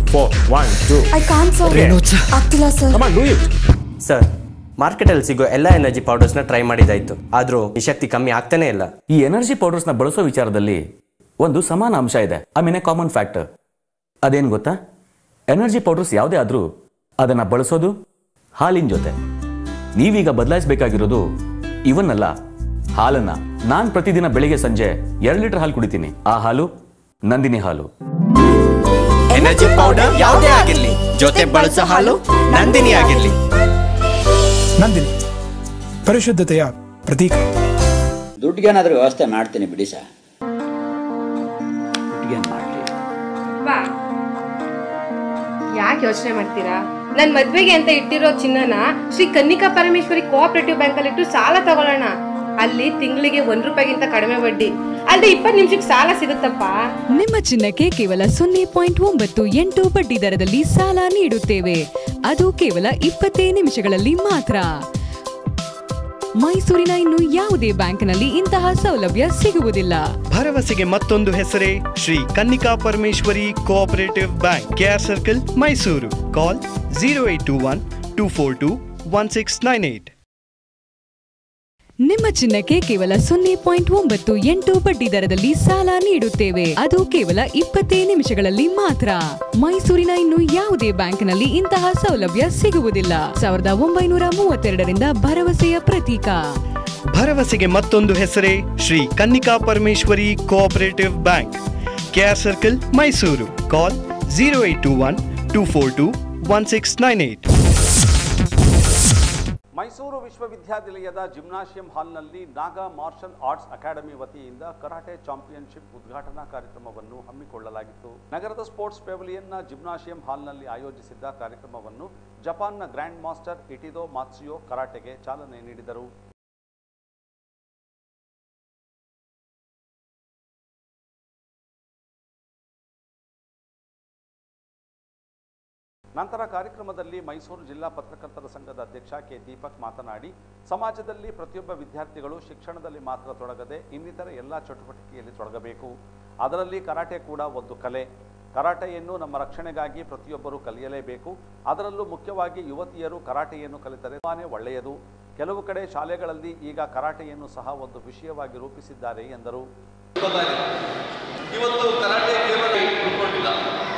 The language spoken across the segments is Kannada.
4 1 2 I can't sir. ಆಗ್ತಿಲ್ಲ sir. Come on, do it. Sir ಮಾರ್ಕೆಟಲ್ಲಿ ಸಿಗೋ ಎಲ್ಲ ಎನರ್ಜಿ ಪೌಡರ್ಸ್ನ ಟ್ರೈ ಮಾಡಿದಾಯ್ತು, ಆದರೂ ಈ ಶಕ್ತಿ ಕಮ್ಮಿ ಆಗ್ತಾನೆ ಇಲ್ಲ. ಈ ಎನರ್ಜಿ ಪೌಡರ್ಸ್ನ ಬಳಸೋ ವಿಚಾರದಲ್ಲಿ ಒಂದು ಸಮಾನ ಅಂಶ ಇದೆ, I mean a common factor. ಅದೇನು ಗೊತ್ತಾ? ಎನರ್ಜಿ ಪೌಡರ್ಸ್ ಯಾವುದೇ ಆದರೂ ಅದನ್ನು ಬಳಸೋದು ಹಾಲಿನ ಜೊತೆ. ನೀವೀಗ ಬದಲಾಯಿಸಬೇಕಾಗಿರೋದು ಇವನ್ನಲ್ಲ, ಹಾಲನ್ನ. ನಾನು ಪ್ರತಿದಿನ ಬೆಳಿಗ್ಗೆ ಸಂಜೆ 2 ಲೀಟರ್ ಹಾಲು ಕುಡಿತೀನಿ. ಆ ಹಾಲು ನಂದಿನಿ ಹಾಲು. ಎನರ್ಜಿ ಪೌಡರ್ ಯಾವುದೇ ಆಗಿರಲಿ, ಜೊತೆ ಬಳಸೋ ಹಾಲು ನಂದಿನಿ ಆಗಿರಲಿ. ನಂದಿನಿ, ಪರಿಶುದ್ಧತೆಯ ಪ್ರತೀಕ. ದುಡ್ಡಿಗೇನಾದ್ರೂ ವ್ಯವಸ್ಥೆ ಮಾಡ್ತೀನಿ ಬಿಡಿ ಸರ್. ದುಡ್ಡಿಗೇನು ಮಾಡ್ಲಿ? ಯಾಕೆ ಯೋಚನೆ ಮಾಡ್ತೀರಾ? ನನ್ ಮದ್ವೆಗೆ ಅಂತ ಇಟ್ಟಿರೋ ಚಿನ್ನನ ಶ್ರೀ ಕನ್ನಿಕಾ ಪರಮೇಶ್ವರಿ ಕೋಆಪರೇಟಿವ್ ಬ್ಯಾಂಕ್ ಅಲ್ಲಿ ಇಟ್ಟು ಸಾಲ ತಗೊಳ್ಳೋಣ. ಅಲ್ಲಿ ತಿಂಗಳಿಗೆ ₹1 ಕಡಿಮೆ ಬಡ್ಡಿ, ಅಲ್ಲದೆ 20 ನಿಮಿಷಕ್ಕೆ ಸಾಲ ಸಿಗುತ್ತಪ್ಪ. ನಿಮ್ಮ ಚಿನ್ನಕ್ಕೆ ಕೇವಲ 0.98 ಬಡ್ಡಿ ದರದಲ್ಲಿ ಸಾಲ ನೀಡುತ್ತೇವೆ. ಅದು ಕೇವಲ 20 ನಿಮಿಷಗಳಲ್ಲಿ ಮಾತ್ರ. ಮೈಸೂರಿನ ಇನ್ನು ಯಾವುದೇ ಬ್ಯಾಂಕ್ನಲ್ಲಿ ಇಂತಹ ಸೌಲಭ್ಯ ಸಿಗುವುದಿಲ್ಲ. ಭರವಸೆಗೆ ಮತ್ತೊಂದು ಹೆಸರೇ Shri Kannika Parameshwari cooperative bank, KR circle, Mysuru. Call 0821-242-1698. ನಿಮ್ಮ ಚಿನ್ನಕ್ಕೆ ಕೇವಲ 0.98 ಬಡ್ಡಿ ದರದಲ್ಲಿ ಸಾಲ ನೀಡುತ್ತೇವೆ. ಅದು ಕೇವಲ 20 ನಿಮಿಷಗಳಲ್ಲಿ ಮಾತ್ರ. ಮೈಸೂರಿನ ಇನ್ನು ಯಾವುದೇ ಬ್ಯಾಂಕ್ನಲ್ಲಿ ಇಂತಹ ಸೌಲಭ್ಯ ಸಿಗುವುದಿಲ್ಲ. 1932ರಿಂದ ಭರವಸೆಯ ಪ್ರತೀಕ. ಭರವಸೆಗೆ ಮತ್ತೊಂದು ಹೆಸರೇ Shri Kannika Parameshwari cooperative bank, KR circle, Mysuru. Call 0821-242-1698. Mysuru ವಿಶ್ವವಿದ್ಯಾನಿಲಯದ ಜಿಮ್ನಾಶಿಯಂ ಹಾಲ್ನಲ್ಲಿ ನಾಗಾ ಮಾರ್ಷಲ್ ಆರ್ಟ್ಸ್ ಅಕಾಡೆಮಿ ವತಿಯಿಂದ ಕರಾಟೆ ಚಾಂಪಿಯನ್ಶಿಪ್ ಉದ್ಘಾಟನಾ ಕಾರ್ಯಕ್ರಮವನ್ನು ಹಮ್ಮಿಕೊಳ್ಳಲಾಗಿತ್ತು. ನಗರದ ಸ್ಪೋರ್ಟ್ಸ್ ಪೆವಿಲಿಯನ್ನ ಜಿಮ್ನಾಶಿಯಂ ಹಾಲ್ನಲ್ಲಿ ಆಯೋಜಿಸಿದ್ದ ಕಾರ್ಯಕ್ರಮವನ್ನು ಜಪಾನ್ನ ಗ್ರ್ಯಾಂಡ್ ಮಾಸ್ಟರ್ ಇಟಿದೋ ಮಾತ್ಸುಯೋ ಕರಾಟೆಗೆ ಚಾಲನೆ ನೀಡಿದರು. ನಂತರ ಕಾರ್ಯಕ್ರಮದಲ್ಲಿ ಮೈಸೂರು ಜಿಲ್ಲಾ ಪತ್ರಕರ್ತರ ಸಂಘದ ಅಧ್ಯಕ್ಷ ಕೆ ದೀಪಕ್ ಮಾತನಾಡಿ, ಸಮಾಜದಲ್ಲಿ ಪ್ರತಿಯೊಬ್ಬ ವಿದ್ಯಾರ್ಥಿಗಳು ಶಿಕ್ಷಣದಲ್ಲಿ ಮಾತ್ರ ತೊಡಗದೆ ಇನ್ನಿತರ ಎಲ್ಲ ಚಟುವಟಿಕೆಯಲ್ಲಿ ತೊಡಗಬೇಕು. ಅದರಲ್ಲಿ ಕರಾಟೆ ಕೂಡ ಒಂದು ಕಲೆ. ಕರಾಟೆಯನ್ನು ನಮ್ಮ ರಕ್ಷಣೆಗಾಗಿ ಪ್ರತಿಯೊಬ್ಬರು ಕಲಿಯಲೇಬೇಕು. ಅದರಲ್ಲೂ ಮುಖ್ಯವಾಗಿ ಯುವತಿಯರು ಕರಾಟೆಯನ್ನು ಕಲಿತರೆ ತುಂಬಾನೇ ಒಳ್ಳೆಯದು. ಕೆಲವು ಕಡೆ ಶಾಲೆಗಳಲ್ಲಿ ಈಗ ಕರಾಟೆಯನ್ನು ಸಹ ಒಂದು ವಿಷಯವಾಗಿ ರೂಪಿಸಿದ್ದಾರೆ ಎಂದರು. ಇವತ್ತು ಕರಾಟೆ ಕೇವಲ ಉಳ್ಕೊಂಡಿಲ್ಲ,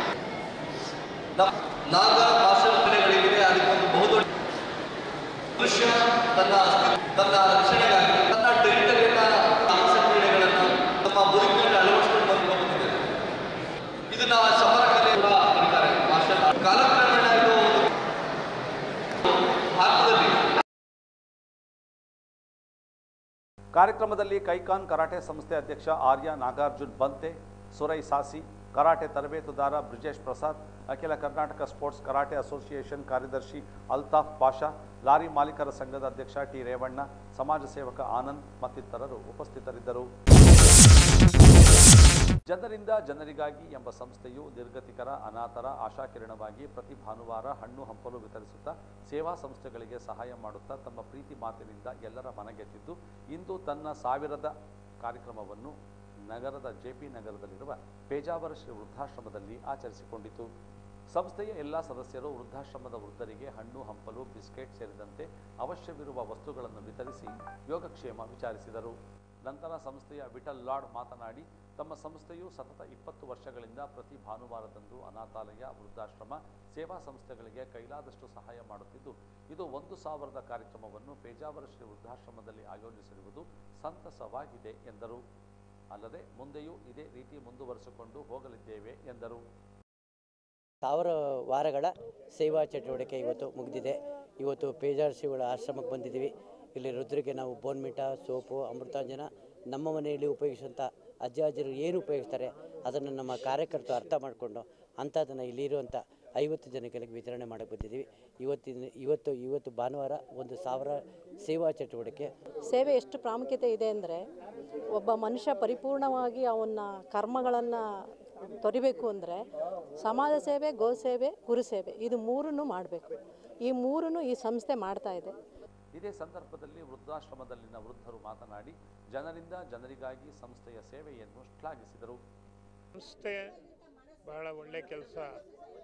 ನಾಗಾ ಮಾರ್ಷಲ್ ಕ್ರೀಡೆಗಳಿಗಿದೆ. ಅದಕ್ಕೊಂದು ಬಹುದೊಡ್ಡ ಮನುಷ್ಯ ತನ್ನ ರಕ್ಷಣೆಗಾಗಿ ತನ್ನ ಟೆರಿಟರಿಯನ್ನ ಮಾರ್ಷಲ್ ಕ್ರೀಡೆಗಳನ್ನು ನಮ್ಮ ಬದುಕಿನಲ್ಲಿ ಅಳವಡಿಸಿಕೊಂಡು ಬಂದಿದೆ. ಇದನ್ನ ಸಮರ ಕಲೆ ಕೂಡ ಅಂತಾರೆ. ಮಾರ್ಷಲ್ ಕಾಲಕ್ರಮೇಣ ಇದು ಭಾರತದಲ್ಲಿ. ಕಾರ್ಯಕ್ರಮದಲ್ಲಿ ಕೈಕಾನ್ ಕರಾಟೆ ಸಂಸ್ಥೆ ಅಧ್ಯಕ್ಷ ಆರ್ಯ ನಾಗಾರ್ಜುನ್ ಬಂತೆ, ಸುರೈ ಸಾಸಿ, ಕರಾಟೆ ತರಬೇತುದಾರ ಬ್ರಿಜೇಶ್ ಪ್ರಸಾದ್, ಅಖಿಲ ಕರ್ನಾಟಕ ಸ್ಪೋರ್ಟ್ಸ್ ಕರಾಟೆ ಅಸೋಸಿಯೇಷನ್ ಕಾರ್ಯದರ್ಶಿ ಅಲ್ತಾಫ್ ಪಾಷಾ, ಲಾರಿ ಮಾಲೀಕರ ಸಂಘದ ಅಧ್ಯಕ್ಷ ಟಿ ರೇವಣ್ಣ, ಸಮಾಜ ಸೇವಕ ಆನಂದ್ ಮತ್ತಿತರರು ಉಪಸ್ಥಿತರಿದ್ದರು. ಜನರಿಂದ ಜನರಿಗಾಗಿ ಎಂಬ ಸಂಸ್ಥೆಯು ನಿರ್ಗತಿಕರ, ಅನಾಥರ ಆಶಾಕಿರಣವಾಗಿ ಪ್ರತಿ ಭಾನುವಾರ ಹಣ್ಣು ಹಂಪಲು ವಿತರಿಸುತ್ತಾ ಸೇವಾ ಸಂಸ್ಥೆಗಳಿಗೆ ಸಹಾಯ ಮಾಡುತ್ತಾ ತಮ್ಮ ಪ್ರೀತಿ ಮಾತಿನಿಂದ ಎಲ್ಲರ ಮನಗೆದ್ದಿದ್ದು, ಇಂದು ತನ್ನ 1000ದ ಕಾರ್ಯಕ್ರಮವನ್ನು ನಗರದ ಜೆಪಿ ನಗರದಲ್ಲಿರುವ ಪೇಜಾವರ ಶ್ರೀ ವೃದ್ಧಾಶ್ರಮದಲ್ಲಿ ಆಚರಿಸಿಕೊಂಡಿತು. ಸಂಸ್ಥೆಯ ಎಲ್ಲ ಸದಸ್ಯರು ವೃದ್ಧಾಶ್ರಮದ ವೃದ್ಧರಿಗೆ ಹಣ್ಣು ಹಂಪಲು, ಬಿಸ್ಕೆಟ್ ಸೇರಿದಂತೆ ಅವಶ್ಯವಿರುವ ವಸ್ತುಗಳನ್ನು ವಿತರಿಸಿ ಯೋಗಕ್ಷೇಮ ವಿಚಾರಿಸಿದರು. ನಂತರ ಸಂಸ್ಥೆಯ ವಿಠಲ್ ಲಾಡ್ ಮಾತನಾಡಿ, ತಮ್ಮ ಸಂಸ್ಥೆಯು ಸತತ 20 ವರ್ಷಗಳಿಂದ ಪ್ರತಿ ಭಾನುವಾರದಂದು ಅನಾಥಾಲಯ, ವೃದ್ಧಾಶ್ರಮ, ಸೇವಾ ಸಂಸ್ಥೆಗಳಿಗೆ ಕೈಲಾದಷ್ಟು ಸಹಾಯ ಮಾಡುತ್ತಿದ್ದು, ಇದು 1000ದ ಕಾರ್ಯಕ್ರಮವನ್ನು ಪೇಜಾವರ ಶ್ರೀ ವೃದ್ಧಾಶ್ರಮದಲ್ಲಿ ಆಯೋಜಿಸಿರುವುದು ಸಂತಸವಾಗಿದೆ ಎಂದರು. ಅಲ್ಲದೆ ಮುಂದೆಯೂ ಇದೇ ರೀತಿ ಮುಂದುವರಿಸಿಕೊಂಡು ಹೋಗಲಿದ್ದೇವೆ ಎಂದರು. 1000 ವಾರಗಳ ಸೇವಾ ಚಟುವಟಿಕೆ ಇವತ್ತು ಮುಗಿದಿದೆ. ಇವತ್ತು ಪೇಜಾವರ ಶ್ರೀಗಳ ಆಶ್ರಮಕ್ಕೆ ಬಂದಿದ್ದೀವಿ. ಇಲ್ಲಿ ರುದ್ರಿಗೆ ನಾವು ಬೋನ್ಮಿಟಾ, ಸೋಪು, ಅಮೃತಾಂಜನ ನಮ್ಮ ಮನೆಯಲ್ಲಿ ಉಪಯೋಗಿಸುವಂಥ ಅಜ್ಜಾಜರು ಏನು ಉಪಯೋಗಿಸ್ತಾರೆ ಅದನ್ನು ನಮ್ಮ ಕಾರ್ಯಕರ್ತರು ಅರ್ಥ ಮಾಡಿಕೊಂಡು ಅಂಥದ್ದನ್ನು ಇಲ್ಲಿರುವಂಥ 50 ಜನಗಳಿಗೆ ವಿತರಣೆ ಮಾಡಕ್ಕೆ ಬಂದಿದ್ದೀವಿ. ಇವತ್ತು ಭಾನುವಾರ 1000 ಸೇವಾ ಚಟುವಟಿಕೆ. ಸೇವೆ ಎಷ್ಟು ಪ್ರಾಮುಖ್ಯತೆ ಇದೆ ಅಂದರೆ, ಒಬ್ಬ ಮನುಷ್ಯ ಪರಿಪೂರ್ಣವಾಗಿ ಅವನ ಕರ್ಮಗಳನ್ನು ತೊರಿಬೇಕು ಅಂದರೆ ಸಮಾಜ ಸೇವೆ, ಗೋ ಸೇವೆ, ಗುರು ಸೇವೆ, ಇದು 3 ಮಾಡಬೇಕು. ಈ 3 ಈ ಸಂಸ್ಥೆ ಮಾಡ್ತಾ ಇದೆ. ಇದೇ ಸಂದರ್ಭದಲ್ಲಿ ವೃದ್ಧಾಶ್ರಮದಲ್ಲಿನ ವೃದ್ಧರು ಮಾತನಾಡಿ, ಜನರಿಂದ ಜನರಿಗಾಗಿ ಸಂಸ್ಥೆಯ ಸೇವೆಯನ್ನು ಶ್ಲಾಘಿಸಿದರು. ಸಂಸ್ಥೆ ಬಹಳ ಒಳ್ಳೆ ಕೆಲಸ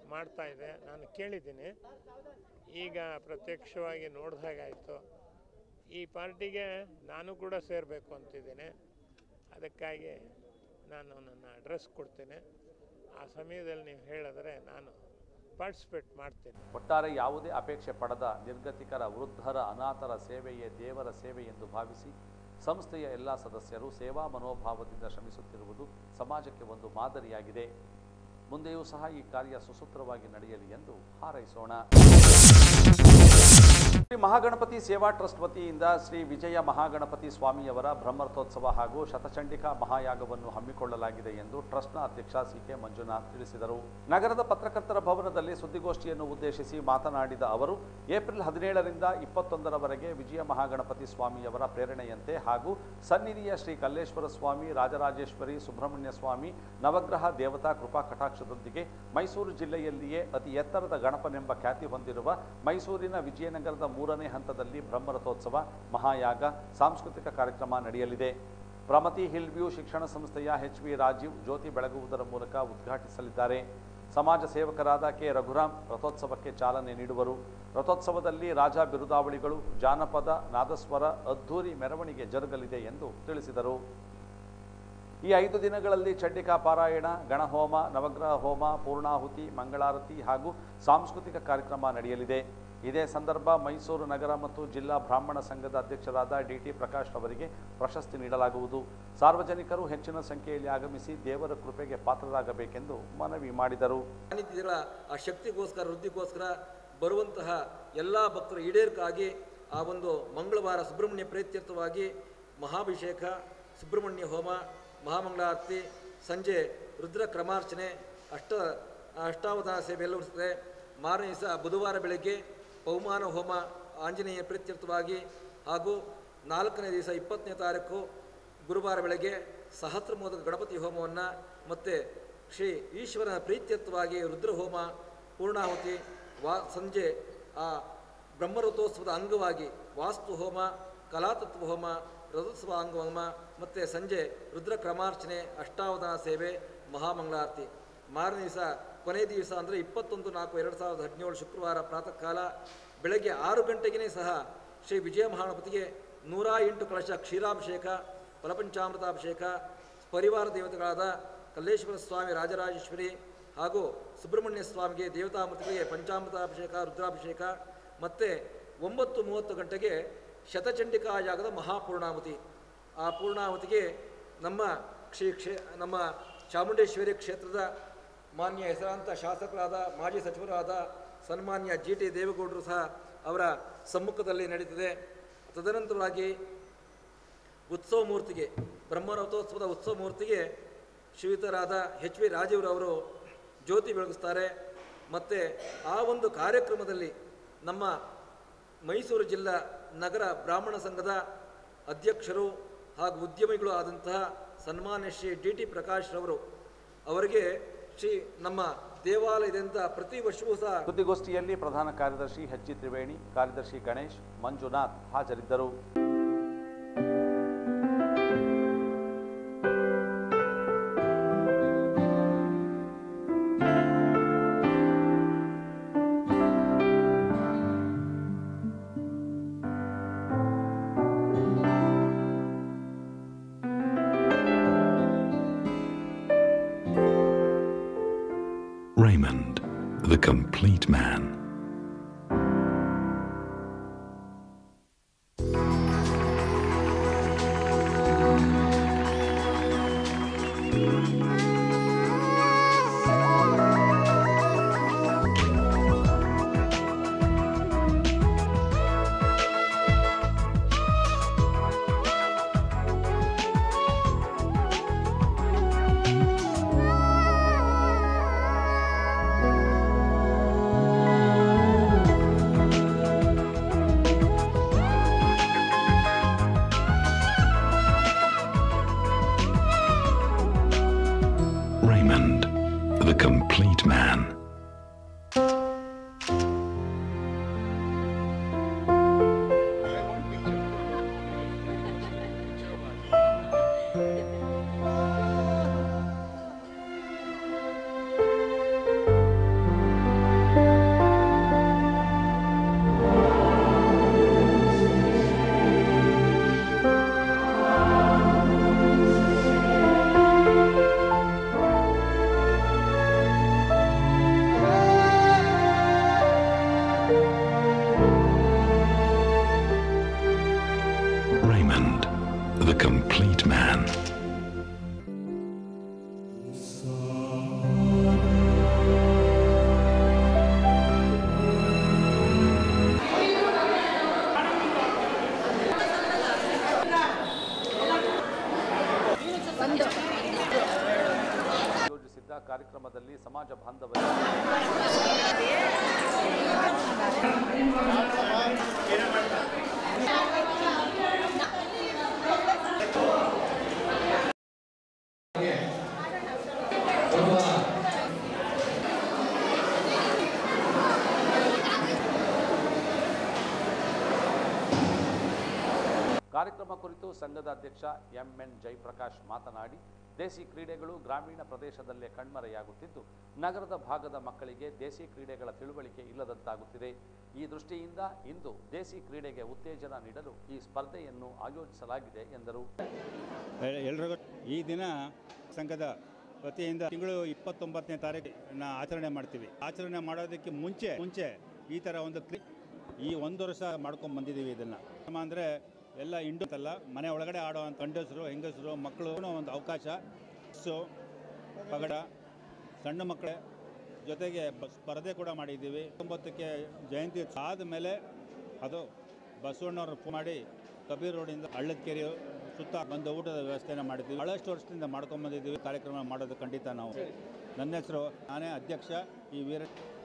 ಮಾಡ್ತಾ ಇದೆ. ನಾನು ಕೇಳಿದ್ದೀನಿ, ಈಗ ಪ್ರತ್ಯಕ್ಷವಾಗಿ ನೋಡಿದಾಗಾಯಿತು. ಈ ಪಾರ್ಟಿಗೆ ನಾನು ಕೂಡ ಸೇರಬೇಕು ಅಂತಿದ್ದೀನಿ. ಅದಕ್ಕಾಗಿ ನಾನು ನನ್ನ ಅಡ್ರೆಸ್ ಕೊಡ್ತೇನೆ. ಆ ಸಮಯದಲ್ಲಿ ನೀವು ಹೇಳಿದ್ರೆ ನಾನು ಪಾರ್ಟಿಸಿಪೇಟ್ ಮಾಡ್ತೇನೆ. ಒಟ್ಟಾರೆ ಯಾವುದೇ ಅಪೇಕ್ಷೆ ಪಡದ ನಿರ್ಗತಿಕರ, ವೃದ್ಧರ, ಅನಾಥರ ಸೇವೆಯೇ ದೇವರ ಸೇವೆ ಎಂದು ಭಾವಿಸಿ ಸಂಸ್ಥೆಯ ಎಲ್ಲ ಸದಸ್ಯರು ಸೇವಾ ಮನೋಭಾವದಿಂದ ಶ್ರಮಿಸುತ್ತಿರುವುದು ಸಮಾಜಕ್ಕೆ ಒಂದು ಮಾದರಿಯಾಗಿದೆ. ಮುಂದೆಯೂ ಸಹ ಈ ಕಾರ್ಯ ಸುಸೂತ್ರವಾಗಿ ನಡೆಯಲಿ ಎಂದು ಹಾರೈಸೋಣ. ಶ್ರೀ ಮಹಾಗಣಪತಿ ಸೇವಾ ಟ್ರಸ್ಟ್ ವತಿಯಿಂದ ಶ್ರೀ ವಿಜಯ ಮಹಾಗಣಪತಿ ಸ್ವಾಮಿಯವರ ಬ್ರಹ್ಮರಥೋತ್ಸವ ಹಾಗೂ ಶತಚಂಡಿಕಾ ಮಹಾಯಾಗವನ್ನು ಹಮ್ಮಿಕೊಳ್ಳಲಾಗಿದೆ ಎಂದು ಟ್ರಸ್ಟ್ನ ಅಧ್ಯಕ್ಷ ಸಿ.ಕೆ. ಮಂಜುನಾಥ್ ತಿಳಿಸಿದರು. ನಗರದ ಪತ್ರಕರ್ತರ ಭವನದಲ್ಲಿ ಸುದ್ದಿಗೋಷ್ಠಿಯನ್ನು ಉದ್ದೇಶಿಸಿ ಮಾತನಾಡಿದ ಅವರು, ಏಪ್ರಿಲ್ 17ರಿಂದ 21ರವರೆಗೆ ವಿಜಯ ಮಹಾಗಣಪತಿ ಸ್ವಾಮಿಯವರ ಪ್ರೇರಣೆಯಂತೆ ಹಾಗೂ ಸನ್ನಿಧಿಯ ಶ್ರೀ ಕಲ್ಲೇಶ್ವರ ಸ್ವಾಮಿ, ರಾಜರಾಜೇಶ್ವರಿ, ಸುಬ್ರಹ್ಮಣ್ಯ ಸ್ವಾಮಿ ನವಗ್ರಹ ದೇವತಾ ಕೃಪಾ ಕಟಾಕ್ಷದೊಂದಿಗೆ ಮೈಸೂರು ಜಿಲ್ಲೆಯಲ್ಲಿಯೇ ಅತಿ ಎತ್ತರದ ಗಣಪನೆಂಬ ಖ್ಯಾತಿ ಹೊಂದಿರುವ ಮೈಸೂರಿನ ವಿಜಯನಗರದ 3ನೇ ಹಂತದಲ್ಲಿ ಬ್ರಹ್ಮರಥೋತ್ಸವ, ಮಹಾಯಾಗ, ಸಾಂಸ್ಕೃತಿಕ ಕಾರ್ಯಕ್ರಮ ನಡೆಯಲಿದೆ. ಪ್ರಮತಿ ಹಿಲ್ ವ್ಯೂ ಶಿಕ್ಷಣ ಸಂಸ್ಥೆಯ ಎಚ್.ವಿ. ರಾಜೀವ್ ಜ್ಯೋತಿ ಬೆಳಗುವುದರ ಮೂಲಕ ಉದ್ಘಾಟಿಸಲಿದ್ದಾರೆ. ಸಮಾಜ ಸೇವಕರಾದ ಕೆ. ರಘುರಾಮ್ ರಥೋತ್ಸವಕ್ಕೆ ಚಾಲನೆ ನೀಡುವರು. ರಥೋತ್ಸವದಲ್ಲಿ ರಾಜ ಬಿರುದಾವಳಿಗಳು, ಜಾನಪದ, ನಾದಸ್ವರ, ಅದ್ಧೂರಿ ಮೆರವಣಿಗೆ ಜರುಗಲಿದೆ ಎಂದು ತಿಳಿಸಿದರು. ಈ 5 ದಿನಗಳಲ್ಲಿ ಚಂಡಿಕಾ ಪಾರಾಯಣ, ಗಣಹೋಮ, ನವಗ್ರಹ ಹೋಮ, ಪೂರ್ಣಾಹುತಿ, ಮಂಗಳಾರತಿ ಹಾಗೂ ಸಾಂಸ್ಕೃತಿಕ ಕಾರ್ಯಕ್ರಮ ನಡೆಯಲಿದೆ. ಇದೇ ಸಂದರ್ಭ ಮೈಸೂರು ನಗರ ಮತ್ತು ಜಿಲ್ಲಾ ಬ್ರಾಹ್ಮಣ ಸಂಘದ ಅಧ್ಯಕ್ಷರಾದ ಡಿ.ಟಿ. ಪ್ರಕಾಶ್ ಅವರಿಗೆ ಪ್ರಶಸ್ತಿ ನೀಡಲಾಗುವುದು. ಸಾರ್ವಜನಿಕರು ಹೆಚ್ಚಿನ ಸಂಖ್ಯೆಯಲ್ಲಿ ಆಗಮಿಸಿ ದೇವರ ಕೃಪೆಗೆ ಪಾತ್ರರಾಗಬೇಕೆಂದು ಮನವಿ ಮಾಡಿದರು. ಸಾನ್ನಿಧ್ಯಗಳ ಆ ಶಕ್ತಿಗೋಸ್ಕರ, ವೃದ್ಧಿಗೋಸ್ಕರ ಬರುವಂತಹ ಎಲ್ಲ ಭಕ್ತರ ಈಡೇರಿಕೆಗಾಗಿ ಆ ಒಂದು ಮಂಗಳವಾರ ಸುಬ್ರಹ್ಮಣ್ಯ ಪ್ರೀತ್ಯರ್ಥವಾಗಿ ಮಹಾಭಿಷೇಕ, ಸುಬ್ರಹ್ಮಣ್ಯ ಹೋಮ, ಮಹಾಮಂಗಳಾರತಿ, ಸಂಜೆ ರುದ್ರ ಕ್ರಮಾರ್ಚನೆ, ಅಷ್ಟಾವಧಾನ ಸೇವೆ ಎಲ್ಲವೂ ಇರುತ್ತದೆ. ಮಾರನೇ ದಿವಸ ಬುಧವಾರ ಬೆಳಗ್ಗೆ ಪೌಮಾನ ಹೋಮ ಆಂಜನೇಯ ಪ್ರೀತ್ಯರ್ಥವಾಗಿ ಹಾಗೂ 4ನೇ ದಿವಸ 20ನೇ ತಾರೀಕು ಗುರುವಾರ ಬೆಳಗ್ಗೆ ಸಹಸ್ರಮೋದಕ ಗಣಪತಿ ಹೋಮವನ್ನು ಮತ್ತು ಶ್ರೀ ಈಶ್ವರನ ಪ್ರೀತ್ಯರ್ಥವಾಗಿ ರುದ್ರಹೋಮ, ಪೂರ್ಣಾಹುತಿ, ಸಂಜೆ ಆ ಬ್ರಹ್ಮರಥೋತ್ಸವದ ಅಂಗವಾಗಿ ವಾಸ್ತು ಹೋಮ, ಕಲಾತತ್ವ ಹೋಮ, ರಥೋತ್ಸವ ಅಂಗಹೋಮ ಮತ್ತು ಸಂಜೆ ರುದ್ರ ಕ್ರಮಾರ್ಚನೆ, ಅಷ್ಟಾವಧಾನ ಸೇವೆ, ಮಹಾಮಂಗಳಾರತಿ. ಮಾರನೇ ದಿವಸ ಕೊನೆಯ ದಿವಸ ಅಂದರೆ 21/4/2017 ಶುಕ್ರವಾರ ಪ್ರಾತಃ ಕಾಲ ಬೆಳಗ್ಗೆ 6 ಗಂಟೆಗೇ ಸಹ ಶ್ರೀ ವಿಜಯ ಮಹಾಗಣಪತಿಗೆ 108 ಕಳಶ ಕ್ಷೀರಾಭಿಷೇಕ, ಫಲಪಂಚಾಮೃತಾಭಿಷೇಕ, ಪರಿವಾರ ದೇವತೆಗಳಾದ ಕಲ್ಲೇಶ್ವರ ಸ್ವಾಮಿ, ರಾಜರಾಜೇಶ್ವರಿ ಹಾಗೂ ಸುಬ್ರಹ್ಮಣ್ಯ ಸ್ವಾಮಿಗೆ ದೇವತಾಮೂರ್ತಿಗಳಿಗೆ ಪಂಚಾಮೃತಾಭಿಷೇಕ, ರುದ್ರಾಭಿಷೇಕ ಮತ್ತು 9:30 ಗಂಟೆಗೆ ಶತಚಂಡಿಕಾ ಯಾಗದ ಮಹಾಪೂರ್ಣಾಹುತಿ. ಆ ಪೂರ್ಣಾಹುತಿಗೆ ನಮ್ಮ ಚಾಮುಂಡೇಶ್ವರಿ ಕ್ಷೇತ್ರದ ಮಾನ್ಯ ಹೆಸರಾಂತ ಶಾಸಕರಾದ ಮಾಜಿ ಸಚಿವರಾದ ಸನ್ಮಾನ್ಯ ಜಿ.ಟಿ. ದೇವೇಗೌಡರು ಸಹ ಅವರ ಸಮ್ಮುಖದಲ್ಲಿ ನಡೀತಿದೆ. ತದನಂತರವಾಗಿ ಉತ್ಸವ ಮೂರ್ತಿಗೆ, ಬ್ರಹ್ಮರಥೋತ್ಸವದ ಉತ್ಸವ ಮೂರ್ತಿಗೆ ಶ್ರೀಯುತರಾದ ಎಚ್.ವಿ. ರಾಜೀವ್ರವರು ಜ್ಯೋತಿ ಬೆಳಗಿಸ್ತಾರೆ. ಮತ್ತು ಆ ಒಂದು ಕಾರ್ಯಕ್ರಮದಲ್ಲಿ ನಮ್ಮ ಮೈಸೂರು ಜಿಲ್ಲಾ ನಗರ ಬ್ರಾಹ್ಮಣ ಸಂಘದ ಅಧ್ಯಕ್ಷರು ಹಾಗೂ ಉದ್ಯಮಿಗಳು ಆದಂತಹ ಸನ್ಮಾನ್ಯ ಶ್ರೀ ಡಿ.ಟಿ. ಪ್ರಕಾಶ್ ರವರು ಅವರಿಗೆ ನಮ್ಮ ದೇವಾಲಯದಿಂದ ಪ್ರತಿ ವರ್ಷವೂ ಸಹ ಸುದ್ದಿಗೋಷ್ಠಿಯಲ್ಲಿ ಪ್ರಧಾನ ಕಾರ್ಯದರ್ಶಿ ಎಚ್.ಜಿ. ತ್ರಿವೇಣಿ, ಕಾರ್ಯದರ್ಶಿ ಗಣೇಶ್, ಮಂಜುನಾಥ್ ಹಾಜರಿದ್ದರು. Raymond, the complete man. Raymond, the complete man. complete man. ಆಯೋಜಿಸಿದ್ದ ಕಾರ್ಯಕ್ರಮದಲ್ಲಿ ಸಮಾಜ ಬಾಂಧವರ ಕಾರ್ಯಕ್ರಮ ಕುರಿತು ಸಂಘದ ಅಧ್ಯಕ್ಷ ಎಂಎನ್ ಜಯಪ್ರಕಾಶ್ ಮಾತನಾಡಿ, ದೇಸಿ ಕ್ರೀಡೆಗಳು ಗ್ರಾಮೀಣ ಪ್ರದೇಶದಲ್ಲೇ ಕಣ್ಮರೆಯಾಗುತ್ತಿದ್ದು ನಗರದ ಭಾಗದ ಮಕ್ಕಳಿಗೆ ದೇಸಿ ಕ್ರೀಡೆಗಳ ತಿಳುವಳಿಕೆ ಇಲ್ಲದಂತಾಗುತ್ತಿದೆ. ಈ ದೃಷ್ಟಿಯಿಂದ ಇಂದು ದೇಸಿ ಕ್ರೀಡೆಗೆ ಉತ್ತೇಜನ ನೀಡಲು ಈ ಸ್ಪರ್ಧೆಯನ್ನು ಆಯೋಜಿಸಲಾಗಿದೆ ಎಂದರು. ಎಲ್ರಿಗೂ ಈ ದಿನ ಸಂಘದ ವತಿಯಿಂದ ತಿಂಗಳು 29ನೇ ತಾರೀಕಿನ ಆಚರಣೆ ಮಾಡ್ತೀವಿ. ಆಚರಣೆ ಮಾಡೋದಕ್ಕೆ ಮುಂಚೆ ಈ ಥರ ಒಂದು ಈ 1 ವರ್ಷ ಮಾಡ್ಕೊಂಡು ಬಂದಿದ್ದೀವಿ. ಇದನ್ನು ಅಂದರೆ ಎಲ್ಲ ಇಂಡೋಲ್ಲ ಮನೆ ಒಳಗಡೆ ಆಡೋವಂಥ ಗಂಡಸರು ಹೆಂಗಸರು ಮಕ್ಕಳು ಒಂದು ಅವಕಾಶ. ಪಗಡ ಸಣ್ಣ ಮಕ್ಕಳ ಜೊತೆಗೆ ಸ್ಪರ್ಧೆ ಕೂಡ ಮಾಡಿದ್ದೀವಿ. 9ಕ್ಕೆ ಜಯಂತಿ ಆದಮೇಲೆ ಅದು ಬಸವಣ್ಣವ್ರು ಮಾಡಿ ಕಬೀರ್ ರೋಡಿಂದ ಹಳ್ಳದ ಕೆರೆ ಸುತ್ತ ಬಂದು ಊಟದ ವ್ಯವಸ್ಥೆನ ಮಾಡಿದ್ದೀವಿ. ಭಾಳಷ್ಟು ವರ್ಷದಿಂದ ಮಾಡ್ಕೊಂಬಂದಿದ್ದೀವಿ. ಕಾರ್ಯಕ್ರಮ ಮಾಡೋದು ಖಂಡಿತ ನಾವು. ನನ್ನ ಹೆಸರು, ನಾನೇ ಅಧ್ಯಕ್ಷ ಈ ವೀರ.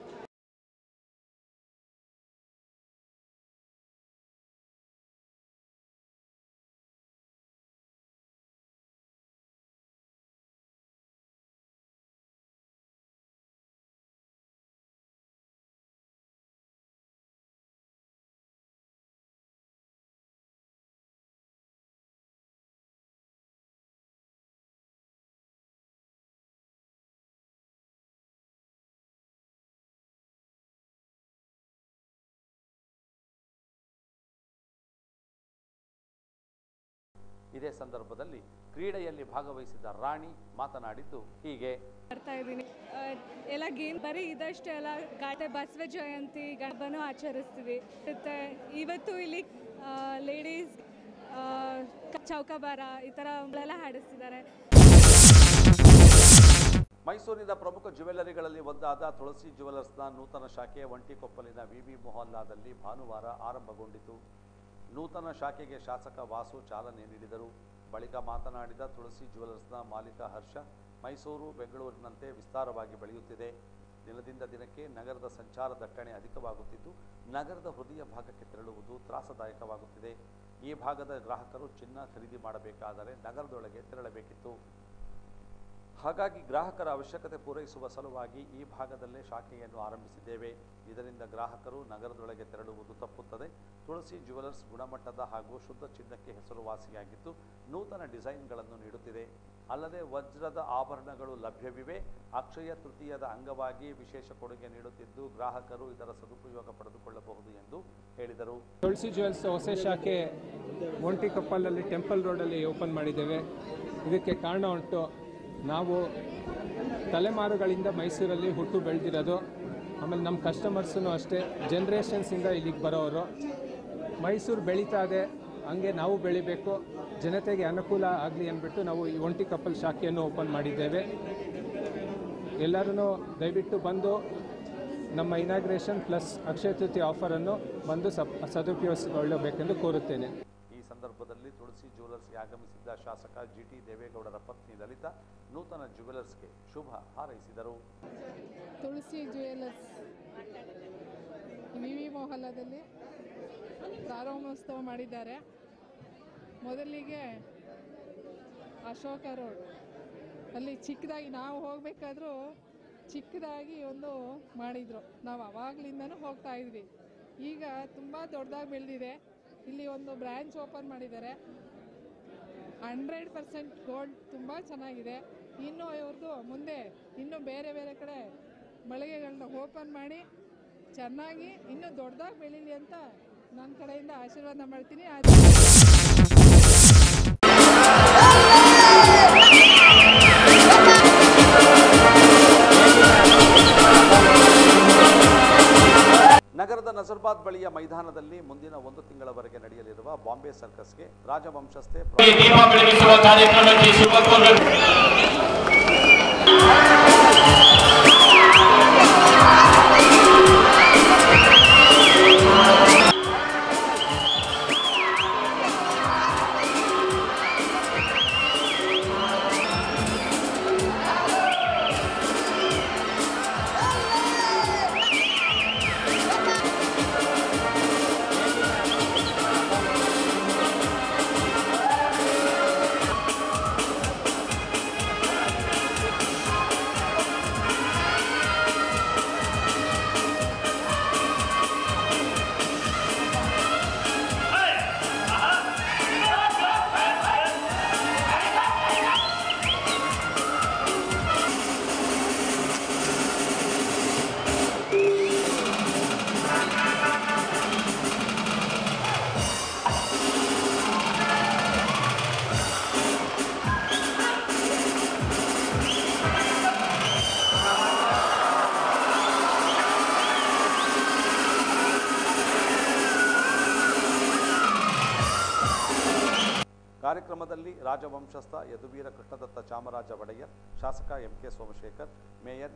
ಇದೇ ಸಂದರ್ಭದಲ್ಲಿ ಕ್ರೀಡೆಯಲ್ಲಿ ಭಾಗವಹಿಸಿದ ರಾಣಿ ಮಾತನಾಡಿದ್ದು ಹೀಗೆ. ಬರ್ತಾ ಇದ್ದೀನಿ ಎಲ್ಲ ಗೇಮ್ ಬರೀ ಇದಷ್ಟೇ ಅಲ್ಲ, ಗಾದೆ ಬಸವ ಜಯಂತಿ ಗಣಪನೂ ಆಚರಿಸ್ತೀವಿ. ಮತ್ತು ಇವತ್ತು ಇಲ್ಲಿ ಲೇಡೀಸ್ ಚೌಕಾಬಾರ ಈ ಥರ ಎಲ್ಲ ಹಾಡಿಸ್ತಿದ್ದಾರೆ. ಮೈಸೂರಿನ ಪ್ರಮುಖ ಜ್ಯುವೆಲ್ಲರಿಗಳಲ್ಲಿ ಒಂದಾದ ತುಳಸಿ ಜ್ಯುವೆಲ್ಲರ್ಸ್ನ ನೂತನ ಶಾಖೆ ಒಂಟಿಕೊಪ್ಪಲಿನ ವಿವಿ ಮೊಹಲ್ಲಾದಲ್ಲಿ ಭಾನುವಾರ ಆರಂಭಗೊಂಡಿತು. ನೂತನ ಶಾಖೆಗೆ ಶಾಸಕ ವಾಸು ಚಾಲನೆ ನೀಡಿದರು. ಬಳಿಕ ಮಾತನಾಡಿದ ತುಳಸಿ ಜ್ಯುವೆಲ್ಲರ್ಸ್ನ ಮಾಲೀಕ ಹರ್ಷ, ಮೈಸೂರು ಬೆಂಗಳೂರಿನಂತೆ ವಿಸ್ತಾರವಾಗಿ ಬೆಳೆಯುತ್ತಿದೆ. ದಿನದಿಂದ ದಿನಕ್ಕೆ ನಗರದ ಸಂಚಾರ ದಟ್ಟಣೆ ಅಧಿಕವಾಗುತ್ತಿದ್ದು ನಗರದ ಹೃದಯ ಭಾಗಕ್ಕೆ ತೆರಳುವುದು ತ್ರಾಸದಾಯಕವಾಗುತ್ತಿದೆ. ಈ ಭಾಗದ ಗ್ರಾಹಕರು ಚಿನ್ನ ಖರೀದಿ ಮಾಡಬೇಕಾದರೆ ನಗರದೊಳಗೆ ತೆರಳಬೇಕಿತ್ತು. ಹಾಗಾಗಿ ಗ್ರಾಹಕರ ಅವಶ್ಯಕತೆ ಪೂರೈಸುವ ಸಲುವಾಗಿ ಈ ಭಾಗದಲ್ಲೇ ಶಾಖೆಯನ್ನು ಆರಂಭಿಸಿದ್ದೇವೆ. ಇದರಿಂದ ಗ್ರಾಹಕರು ನಗರದೊಳಗೆ ತೆರಳುವುದು ತಪ್ಪುತ್ತದೆ. ತುಳಸಿ ಜ್ಯುವೆಲ್ಲರ್ಸ್ ಗುಣಮಟ್ಟದ ಹಾಗೂ ಶುದ್ಧ ಚಿನ್ನಕ್ಕೆ ಹೆಸರುವಾಸಿಯಾಗಿದ್ದು ನೂತನ ಡಿಸೈನ್ಗಳನ್ನು ನೀಡುತ್ತಿದೆ. ಅಲ್ಲದೆ ವಜ್ರದ ಆಭರಣಗಳು ಲಭ್ಯವಿವೆ. ಅಕ್ಷಯ ತೃತೀಯದ ಅಂಗವಾಗಿ ವಿಶೇಷ ಕೊಡುಗೆ ನೀಡುತ್ತಿದ್ದು ಗ್ರಾಹಕರು ಇದರ ಸದುಪಯೋಗ ಪಡೆದುಕೊಳ್ಳಬಹುದು ಎಂದು ಹೇಳಿದರು. ತುಳಸಿ ಜ್ಯುವೆಲ್ಸ್ ಹೊಸ ಶಾಖೆ ಒಂಟಿಕೊಪ್ಪಲಲ್ಲಿ ಟೆಂಪಲ್ ರೋಡಲ್ಲಿ ಓಪನ್ ಮಾಡಿದ್ದೇವೆ. ಇದಕ್ಕೆ ಕಾರಣ ಉಂಟು, ನಾವು ತಲೆಮಾರುಗಳಿಂದ ಮೈಸೂರಲ್ಲಿ ಹುಟ್ಟು ಬೆಳೆದಿರೋದು. ಆಮೇಲೆ ನಮ್ಮ ಕಸ್ಟಮರ್ಸೂ ಅಷ್ಟೇ ಜನ್ರೇಷನ್ಸಿಂದ ಇಲ್ಲಿಗೆ ಬರೋರು. ಮೈಸೂರು ಬೆಳೀತಾ ಇದೆ, ಹಂಗೆ ನಾವು ಬೆಳಿಬೇಕು, ಜನತೆಗೆ ಅನುಕೂಲ ಆಗಲಿ ಅಂದ್ಬಿಟ್ಟು ನಾವು ಈ ಒಂಟಿಕೊಪ್ಪಲ್ ಶಾಖೆಯನ್ನು ಓಪನ್ ಮಾಡಿದ್ದೇವೆ. ಎಲ್ಲರೂ ದಯವಿಟ್ಟು ಬಂದು ನಮ್ಮ ಇನಾಗ್ರೇಷನ್ ಪ್ಲಸ್ ಅಕ್ಷಯ ತೃತೀಯ ಆಫರನ್ನು ಬಂದು ಸದುಪಯೋಗಿಸಿಕೊಳ್ಳಬೇಕೆಂದು ಕೋರುತ್ತೇನೆ. ಈ ಸಂದರ್ಭದಲ್ಲಿ ತುಳಸಿ ಜ್ಯುವೆಲ್ಲರ್ಸ್ಗೆ ಆಗಮಿಸಿದ್ದ ಶಾಸಕ ಜಿಟಿ ದೇವೇಗೌಡರ ಪತ್ನಿ ಲಲಿತಾ ನೂತನ ಜ್ಯುವೆಲ್ಲರ್ಸ್ಗೆ ಶುಭ ಹಾರೈಸಿದರು. ತುಳಸಿ ಜ್ಯುವೆಲ್ಲರ್ಸ್ ವಿವಿ ಮೊಹಲ್ಲಾದಲ್ಲಿ ಪ್ರಾರಂಭೋತ್ಸವ ಮಾಡಿದ್ದಾರೆ. ಮೊದಲಿಗೆ ಅಶೋಕ ರೋಡ್ ಅಲ್ಲಿ ಚಿಕ್ಕದಾಗಿ ನಾವು ಹೋಗಬೇಕಾದ್ರೂ ಚಿಕ್ಕದಾಗಿ ಒಂದು ಮಾಡಿದರು. ನಾವು ಅವಾಗಲಿಂದನೂ ಹೋಗ್ತಾ ಇದ್ವಿ. ಈಗ ತುಂಬ ದೊಡ್ಡದಾಗಿ ಬೆಳೆದಿದೆ. ಇಲ್ಲಿ ಒಂದು ಬ್ರ್ಯಾಂಚ್ ಓಪನ್ ಮಾಡಿದ್ದಾರೆ. 100% ಗೋಲ್ಡ್ ತುಂಬ ಚೆನ್ನಾಗಿದೆ. ಇನ್ನೂ ಇವ್ರದ್ದು ಮುಂದೆ ಇನ್ನೂ ಬೇರೆ ಬೇರೆ ಕಡೆ ಮಳಿಗೆಗಳನ್ನ ಓಪನ್ ಮಾಡಿ ಚೆನ್ನಾಗಿ ಇನ್ನೂ ದೊಡ್ಡದಾಗಿ ಬೆಳೀಲಿ ಅಂತ ನನ್ನ ಕಡೆಯಿಂದ ಆಶೀರ್ವಾದ ಮಾಡ್ತೀನಿ. ನಗರದ ನಜರ್ಬಾದ್ ಬಳಿಯ ಮೈದಾನದಲ್ಲಿ ಮುಂದಿನ 1 ತಿಂಗಳವರೆಗೆ ನಡೆಯಲಿರುವ ಬಾಂಬೆ ಸರ್ಕಸ್ಗೆ ರಾಜವಂಶಸ್ಥೆ ಕಾರ್ಯಕ್ರಮದಲ್ಲಿ ರಾಜವಂಶಸ್ಥ ಯದುವೀರ ಕೃಷ್ಣದತ್ತ ಚಾಮರಾಜ ಒಡೆಯರ್, ಶಾಸಕ MK ಸೋಮಶೇಖರ್, ಮೇಯರ್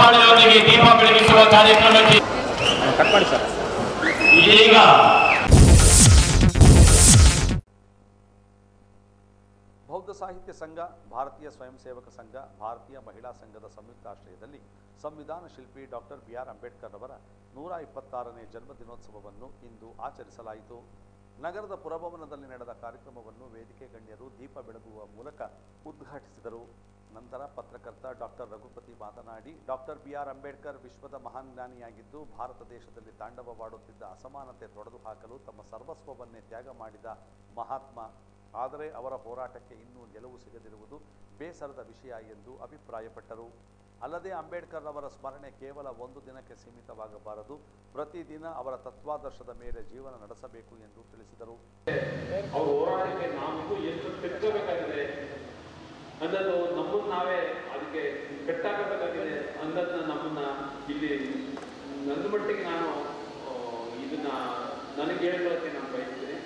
ಬೌದ್ಧ ಸಾಹಿತ್ಯ ಸಂಘ, ಭಾರತೀಯ ಸ್ವಯಂ ಸೇವಕ ಸಂಘ, ಭಾರತೀಯ ಮಹಿಳಾ ಸಂಘದ ಸಂಯುಕ್ತಾಶ್ರಯದಲ್ಲಿ ಸಂವಿಧಾನ ಶಿಲ್ಪಿ ಡಾಕ್ಟರ್ BR ಅಂಬೇಡ್ಕರ್ ಅವರ 126ನೇ ಜನ್ಮದಿನೋತ್ಸವವನ್ನು ಇಂದು ಆಚರಿಸಲಾಯಿತು. ನಗರದ ಪುರಭವನದಲ್ಲಿ ನಡೆದ ಕಾರ್ಯಕ್ರಮವನ್ನು ವೇದಿಕೆ ಗಣ್ಯರು ದೀಪ ಬೆಳಗುವ ಮೂಲಕ ಉದ್ಘಾಟಿಸಿದರು. ನಂತರ ಪತ್ರಕರ್ತ ಡಾಕ್ಟರ್ ರಘುಪತಿ ಮಾತನಾಡಿ, ಡಾಕ್ಟರ್ BR ಅಂಬೇಡ್ಕರ್ ವಿಶ್ವದ ಮಹಾನ್ ಜ್ಞಾನಿಯಾಗಿದ್ದು ಭಾರತ ದೇಶದಲ್ಲಿ ತಾಂಡವವಾಡುತ್ತಿದ್ದ ಅಸಮಾನತೆ ತೊಡೆದು ಹಾಕಲು ತಮ್ಮ ಸರ್ವಸ್ವವನ್ನೇ ತ್ಯಾಗ ಮಾಡಿದ ಮಹಾತ್ಮ. ಆದರೆ ಅವರ ಹೋರಾಟಕ್ಕೆ ಇನ್ನೂ ಗೆಲುವು ಸಿಗದಿರುವುದು ಬೇಸರದ ವಿಷಯ ಎಂದು ಅಭಿಪ್ರಾಯಪಟ್ಟರು. ಅಲ್ಲದೆ ಅಂಬೇಡ್ಕರ್ ಅವರ ಸ್ಮರಣೆ ಕೇವಲ 1 ದಿನಕ್ಕೆ ಸೀಮಿತವಾಗಬಾರದು, ಪ್ರತಿದಿನ ಅವರ ತತ್ವಾದರ್ಶದ ಮೇಲೆ ಜೀವನ ನಡೆಸಬೇಕು ಎಂದು ತಿಳಿಸಿದರು. ಅವರ ಹೋರಾಟಕ್ಕೆ ನಾವು ಎಷ್ಟು ತೆಚ್ಚಬೇಕಾಗಿದೆ ಅನ್ನೋದು ನಮ್ಮನ್ನು ನಾವೇ ಅದಕ್ಕೆ ಕಟ್ಟಾಕಬೇಕಾಗಿದೆ ಅನ್ನೋದನ್ನ ನಮ್ಮನ್ನ ಇಲ್ಲಿ ನನ್ನ ಮಟ್ಟಿಗೆ ನಾನು ಇದನ್ನ ನನಗೆ ಹೇಳ್ಕೊಳ್ಳೋಕ್ಕೆ ನಾನು ಬಯಸ್ತೀನಿ.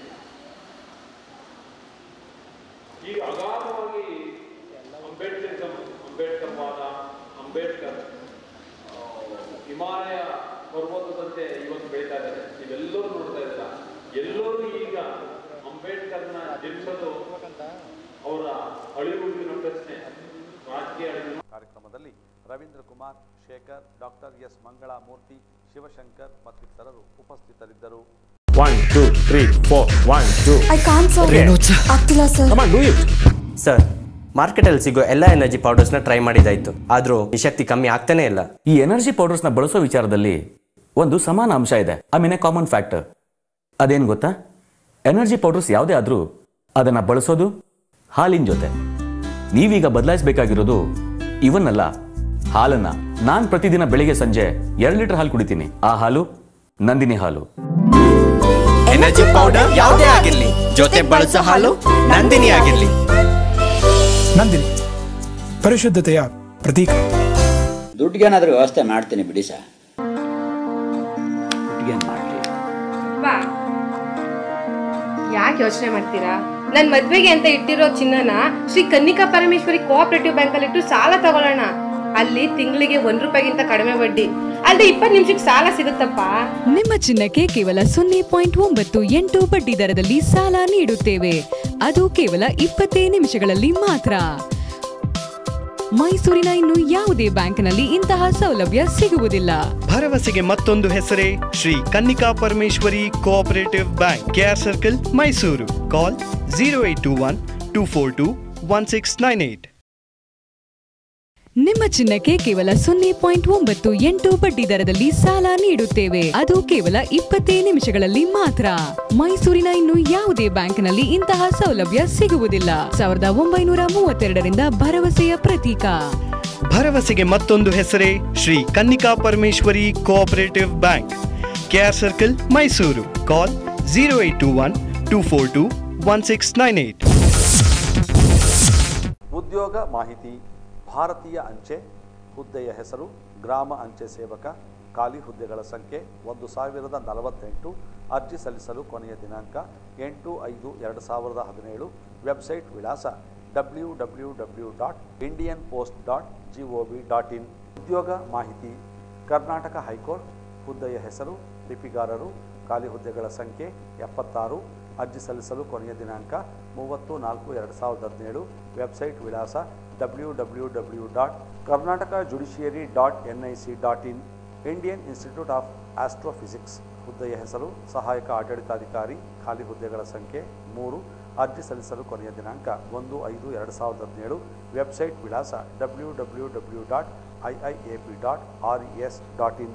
ಈಗ ಅಗಾಧವಾಗಿ ಅಂಬೇಡ್ಕರ್ ವಾದ, ಅಂಬೇಡ್ಕರ್ ಹಿಮಾಲಯ ಪರ್ವತದಂತೆ ಇವತ್ತು ಬೆಳೀತಾ ಇದ್ದಾರೆ. ನೀವೆಲ್ಲರೂ ನೋಡ್ತಾ ಇದ್ದೀರಾ. ಎಲ್ಲರೂ ಈಗ ಅಂಬೇಡ್ಕರ್ನ ಜನಿಸೋದು ಅವರ ಅಳಿವುಳಿನ ಪ್ರಶ್ನೆ, ರಾಜಕೀಯ ಅಳಿವು. ಕಾರ್ಯಕ್ರಮದಲ್ಲಿ ರವೀಂದ್ರ ಕುಮಾರ್, ಶೇಖರ್, ಡಾಕ್ಟರ್ S ಮಂಗಳಾ ಮೂರ್ತಿ, ಶಿವಶಂಕರ್ ಮತ್ತಿತರರು ಉಪಸ್ಥಿತರಿದ್ದರು. 1 2 3 4 1 2 I can't sir. ಆಗ್ತಿಲ್ಲ sir. Come on, do it. Sir, ಮಾರ್ಕೆಟಲ್ಲಿ ಸಿಗೋ ಎಲ್ಲ ಎನರ್ಜಿ ಪೌಡರ್ಸ್ನ ಟ್ರೈ ಮಾಡಿದಾಯ್ತು, ಆದ್ರೂ ಈ ಶಕ್ತಿ ಕಮ್ಮಿ ಆಗ್ತಾನೆ ಇಲ್ಲ. ಈ ಎನರ್ಜಿ ಪೌಡರ್ಸ್ನ ಬಳಸೋ ವಿಚಾರದಲ್ಲಿ ಒಂದು ಸಮಾನ ಅಂಶ ಇದೆ, ಕಾಮನ್ ಫ್ಯಾಕ್ಟರ್. ಅದೇನು ಗೊತ್ತಾ? ಎನರ್ಜಿ ಪೌಡರ್ಸ್ ಯಾವುದೇ ಆದ್ರೂ ಅದನ್ನ ಬಳಸೋದು ಹಾಲಿನ ಜೊತೆ. ನೀವೀಗ ಬದಲಾಯಿಸಬೇಕಾಗಿರೋದು ಇವನ್ನಲ್ಲ, ಹಾಲನ್ನ. ನಾನ್ ಪ್ರತಿದಿನ ಬೆಳಿಗ್ಗೆ ಸಂಜೆ 2 ಲೀಟರ್ ಹಾಲು ಕುಡಿತೀನಿ. ಆ ಹಾಲು ನಂದಿನಿ ಹಾಲು. ಎನರ್ಜಿ ಪೌಡರ್ ಯಾವುದೇ ಆಗಿರ್ಲಿ, ಜೊತೆ ಬಳಸೋ ಹಾಲು ನಂದಿನಿ ಆಗಿರ್ಲಿ. ನಂದಿನಿ ಪರಿಶುದ್ಧತೆಯ ಪ್ರತೀಕ. ದುಡ್ಡಿಗೇನಾದ್ರೂ ವ್ಯವಸ್ಥೆ ಮಾಡ್ತೀನಿ ಬಿಡಿ ಸರ್. ದುಡ್ಡಿಗೇನು ಮಾಡಲಿ? ಯಾಕೆ ಯೋಚನೆ ಮಾಡ್ತೀರಾ? ನನ್ ಮದ್ವೆಗೆ ಅಂತ ಇಟ್ಟಿರೋ ಚಿನ್ನನ ಶ್ರೀ ಕನ್ನಿಕಾ ಪರಮೇಶ್ವರಿ ಕೋಆಪರೇಟಿವ್ ಬ್ಯಾಂಕ್ ಅಲ್ಲಿ ಇಟ್ಟು ಸಾಲ ತಗೊಳ್ಳೋಣ. ಅಲ್ಲಿ ತಿಂಗಳಿಗೆ ₹1 ಕಡಿಮೆ ಬಡ್ಡಿ, ಅಲ್ಲದೆ 20 ನಿಮಿಷಕ್ಕೆ ಸಾಲ ಸಿಗುತ್ತಪ್ಪ. ನಿಮ್ಮ ಚಿನ್ನಕ್ಕೆ ಕೇವಲ 0.98 ಬಡ್ಡಿ ದರದಲ್ಲಿ ಸಾಲ ನೀಡುತ್ತೇವೆ. ಅದು ಕೇವಲ 20 ನಿಮಿಷಗಳಲ್ಲಿ ಮಾತ್ರ. ಮೈಸೂರಿನ ಇನ್ನು ಯಾವುದೇ ಬ್ಯಾಂಕ್ನಲ್ಲಿ ಇಂತಹ ಸೌಲಭ್ಯ ಸಿಗುವುದಿಲ್ಲ. ಭರವಸೆಗೆ ಮತ್ತೊಂದು ಹೆಸರೇ Shri Kannika Parameshwari cooperative bank, KR circle, Mysuru. Call 0821-242-1698. ನಿಮ್ಮ ಚಿನ್ನಕ್ಕೆ ಕೇವಲ 0.98 ಬಡ್ಡಿ ದರದಲ್ಲಿ ಸಾಲ ನೀಡುತ್ತೇವೆ. ಅದು ಕೇವಲ 20 ನಿಮಿಷಗಳಲ್ಲಿ ಮಾತ್ರ. ಮೈಸೂರಿನ ಇನ್ನು ಯಾವುದೇ ಬ್ಯಾಂಕ್ನಲ್ಲಿ ಇಂತಹ ಸೌಲಭ್ಯ ಸಿಗುವುದಿಲ್ಲ. 1932ರಿಂದ ಭರವಸೆಯ ಪ್ರತೀಕ. ಭರವಸೆಗೆ ಮತ್ತೊಂದು ಹೆಸರೇ Shri Kannika Parameshwari cooperative bank, KR circle, Mysuru. Call 0821-242-1698. ಉದ್ಯೋಗ ಮಾಹಿತಿ. ಭಾರತೀಯ ಅಂಚೆ ಹುದ್ದೆಯ ಹೆಸರು ಗ್ರಾಮ ಅಂಚೆ ಸೇವಕ, ಖಾಲಿ ಹುದ್ದೆಗಳ ಸಂಖ್ಯೆ 1048. ಅರ್ಜಿ ಸಲ್ಲಿಸಲು ಕೊನೆಯ ದಿನಾಂಕ 8/5/2017. ವೆಬ್ಸೈಟ್ ವಿಳಾಸ www.indianpost.gov.in. ಉದ್ಯೋಗ ಮಾಹಿತಿ. ಕರ್ನಾಟಕ ಹೈಕೋರ್ಟ್. ಹುದ್ದೆಯ ಹೆಸರು, ಲಿಪಿಗಾರರು. ಖಾಲಿ ಹುದ್ದೆಗಳ ಸಂಖ್ಯೆ 76. ಅರ್ಜಿ ಸಲ್ಲಿಸಲು ಕೊನೆಯ ದಿನಾಂಕ 30/4/2017. ವೆಬ್ಸೈಟ್ ವಿಳಾಸ www.karnatakajudiciary.nic.in. Indian institute of astrophysics. ಹುದ್ದೆಯ ಹೆಸರು, ಸಹಾಯಕ ಆಡಳಿತಾಧಿಕಾರಿ. ಖಾಲಿ ಹುದ್ದೆಗಳ ಸಂಖ್ಯೆ 3. ಅರ್ಜಿ ಸಲ್ಲಿಸಲು ಕೊನೆಯ ದಿನಾಂಕ 1/5/2017. ವೆಬ್ಸೈಟ್ ವಿಳಾಸ www.iiap.res.in.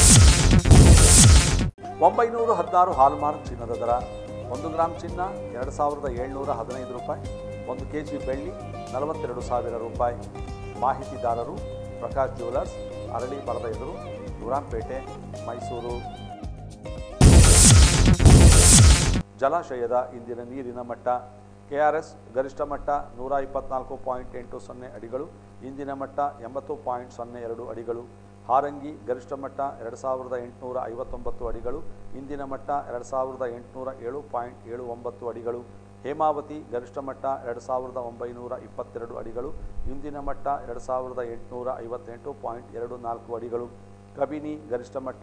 916 ಹಾಲ್ಮಾರ್ಕ್ ಚಿನ್ನದ ದರ. 1 ಗ್ರಾಂ ಚಿನ್ನ 2715 ರೂಪಾಯಿ. 1 kg ಬೆಳ್ಳಿ 42,000 ರೂಪಾಯಿ. ಮಾಹಿತಿದಾರರು ಪ್ರಕಾಶ್ ಜ್ಯುವೆಲರ್ಸ್, ಅರಳಿ ಮರದ ಎದುರು, ಗುರಾಂಪೇಟೆ, ಮೈಸೂರು. ಜಲಾಶಯದ ಇಂದಿನ ನೀರಿನ ಮಟ್ಟ. KRS ಗರಿಷ್ಠ ಮಟ್ಟ 124.80 ಅಡಿಗಳು, ಇಂದಿನ ಮಟ್ಟ 80.02 ಅಡಿಗಳು. ಹಾರಂಗಿ ಗರಿಷ್ಠ ಮಟ್ಟ 2859 ಅಡಿಗಳು, ಇಂದಿನ ಮಟ್ಟ 2807.79 ಅಡಿಗಳು. ಹೇಮಾವತಿ ಗರಿಷ್ಠ ಮಟ್ಟ 2922 ಅಡಿಗಳು, ಇಂದಿನ ಮಟ್ಟ 2858.24 ಅಡಿಗಳು. ಕಬಿನಿ ಗರಿಷ್ಠ ಮಟ್ಟ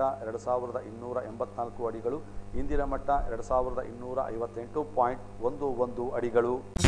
2284 ಅಡಿಗಳು, ಇಂದಿನ ಮಟ್ಟ 2258.11 ಅಡಿಗಳು.